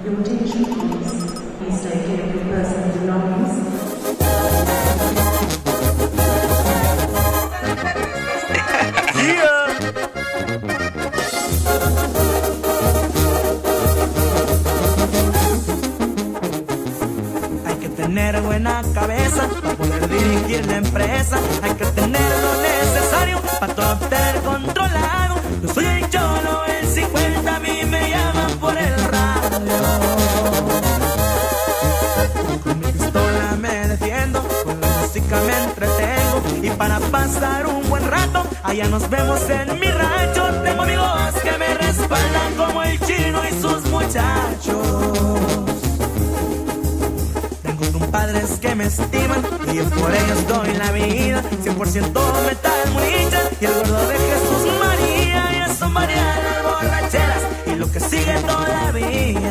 Your attention please. Please take care of your personal belongings. Hay que tener buena cabeza para poder dirigir la empresa. Hay que tener lo necesario para todo tener controlado. Yo soy el cholo, el 50, a mí me llaman por el radio. Con mi pistola me defiendo, con la música me entretengo. Y para pasar un buen rato, allá nos vemos en mi rancho. Tengo amigos que me respaldan como el chino y sus muchachos. Padres que me estiman y yo por ellos doy la vida. 100% metal municha y el gordo de Jesús María. Ya son varias las borracheras y lo que sigue todavía.